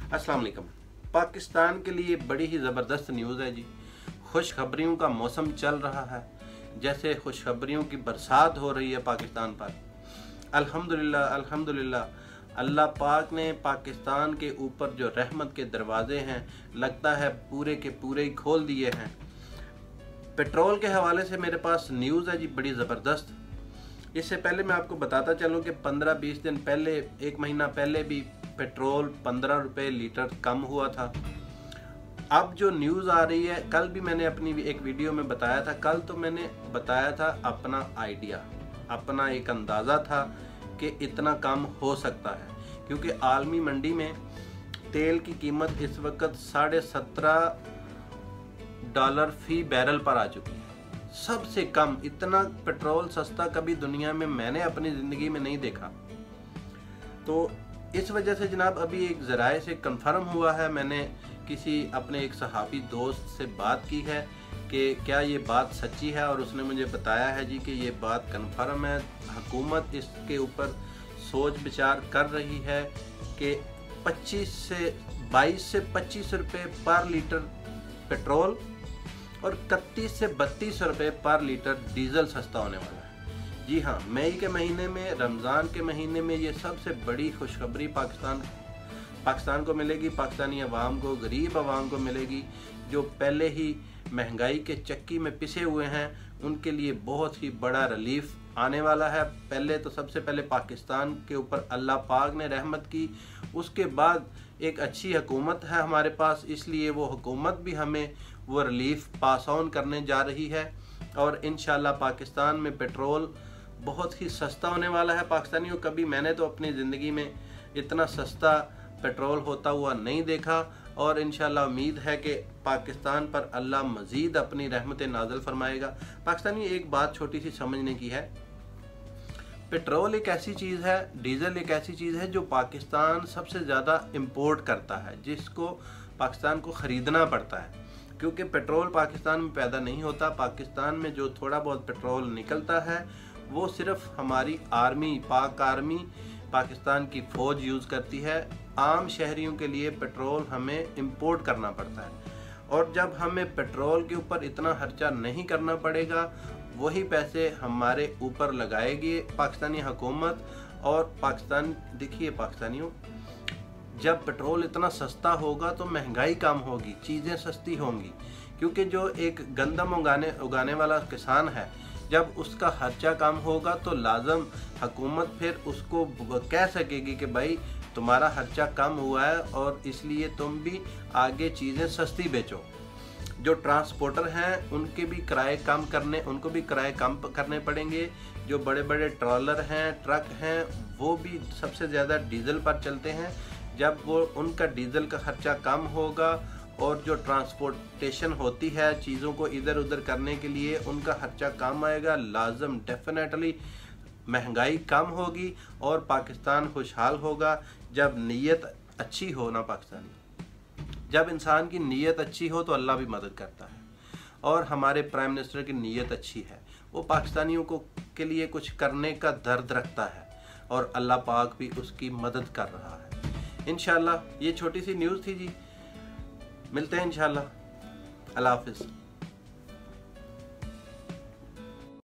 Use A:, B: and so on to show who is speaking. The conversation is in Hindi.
A: अस्सलाम वालेकुम। पाकिस्तान के लिए बड़ी ही ज़बरदस्त न्यूज़ है जी। खुशखबरियों का मौसम चल रहा है, जैसे खुशखबरियों की बरसात हो रही है पाकिस्तान पर। अल्हम्दुलिल्लाह अल्हम्दुलिल्लाह, अल्लाह पाक ने पाकिस्तान के ऊपर जो रहमत के दरवाजे हैं, लगता है पूरे के पूरे ही खोल दिए हैं। पेट्रोल के हवाले से मेरे पास न्यूज़ है जी, बड़ी ज़बरदस्त। इससे पहले मैं आपको बताता चलूँ कि 15-20 दिन पहले, एक महीना पहले भी पेट्रोल 15 रुपये लीटर कम हुआ था। अब जो न्यूज़ आ रही है, कल भी मैंने अपनी एक वीडियो में बताया था। कल तो मैंने बताया था अपना आइडिया, अपना एक अंदाज़ा था कि इतना कम हो सकता है, क्योंकि आलमी मंडी में तेल की कीमत इस वक्त $17.5 फी बैरल पर आ चुकी है। सबसे कम इतना पेट्रोल सस्ता कभी दुनिया में मैंने अपनी ज़िंदगी में नहीं देखा। तो इस वजह से जनाब अभी एक ज़राए से कंफर्म हुआ है, मैंने किसी अपने एक सहाफ़ी दोस्त से बात की है कि क्या ये बात सच्ची है, और उसने मुझे बताया है जी कि ये बात कंफर्म है। हुकूमत इसके ऊपर सोच विचार कर रही है कि 22 से 25 रुपये पर लीटर पेट्रोल और 31 से 32 रुपये पर लीटर डीजल सस्ता होने वाला है। जी हाँ, मई के महीने में, रमज़ान के महीने में ये सबसे बड़ी खुशखबरी पाकिस्तान को मिलेगी, पाकिस्तानी अवाम को, गरीब अवाम को मिलेगी, जो पहले ही महंगाई के चक्की में पिसे हुए हैं। उनके लिए बहुत ही बड़ा रिलीफ आने वाला है। पहले तो सबसे पहले पाकिस्तान के ऊपर अल्लाह पाक ने रहमत की, उसके बाद एक अच्छी हुकूमत है हमारे पास, इसलिए वो हुकूमत भी हमें वो रिलीफ पास ऑन करने जा रही है। और इंशाल्लाह पाकिस्तान में पेट्रोल बहुत ही सस्ता होने वाला है। पाकिस्तानियों, कभी मैंने तो अपनी ज़िंदगी में इतना सस्ता पेट्रोल होता हुआ नहीं देखा, और इंशाल्लाह उम्मीद है कि पाकिस्तान पर अल्लाह मज़ीद अपनी रहमत नाज़िल फरमाएगा। पाकिस्तानी, एक बात छोटी सी समझने की है, पेट्रोल एक ऐसी चीज़ है, डीजल एक ऐसी चीज़ है जो पाकिस्तान सबसे ज़्यादा इंपोर्ट करता है, जिसको पाकिस्तान को ख़रीदना पड़ता है, क्योंकि पेट्रोल पाकिस्तान में पैदा नहीं होता। पाकिस्तान में जो थोड़ा बहुत पेट्रोल निकलता है वो सिर्फ हमारी आर्मी, पाक आर्मी, पाकिस्तान की फ़ौज यूज़ करती है। आम शहरियों के लिए पेट्रोल हमें इंपोर्ट करना पड़ता है, और जब हमें पेट्रोल के ऊपर इतना खर्चा नहीं करना पड़ेगा, वही पैसे हमारे ऊपर लगाएगी पाकिस्तानी हुकूमत। और पाकिस्तान, देखिए पाकिस्तानियों, जब पेट्रोल इतना सस्ता होगा तो महंगाई कम होगी, चीज़ें सस्ती होंगी, क्योंकि जो एक गंदम उगाने वाला किसान है, जब उसका खर्चा कम होगा तो लाजम हुकूमत फिर उसको कह सकेगी कि भाई तुम्हारा खर्चा कम हुआ है और इसलिए तुम भी आगे चीज़ें सस्ती बेचो। जो ट्रांसपोर्टर हैं उनको भी किराए कम करने पड़ेंगे। जो बड़े बड़े ट्रॉलर हैं, ट्रक हैं, वो भी सबसे ज़्यादा डीजल पर चलते हैं। जब वो उनका डीजल का खर्चा कम होगा और जो ट्रांसपोर्टेशन होती है चीज़ों को इधर उधर करने के लिए, उनका खर्चा कम आएगा, लाजम डेफिनेटली महंगाई कम होगी और पाकिस्तान खुशहाल होगा। जब नीयत अच्छी हो ना पाकिस्तानी, जब इंसान की नीयत अच्छी हो तो अल्लाह भी मदद करता है, और हमारे प्राइम मिनिस्टर की नीयत अच्छी है, वो पाकिस्तानियों को के लिए कुछ करने का दर्द रखता है, और अल्लाह पाक भी उसकी मदद कर रहा है। इंशाल्लाह ये छोटी सी न्यूज़ थी जी, मिलते हैं इंशाल्लाह। अल्लाह हाफिज़।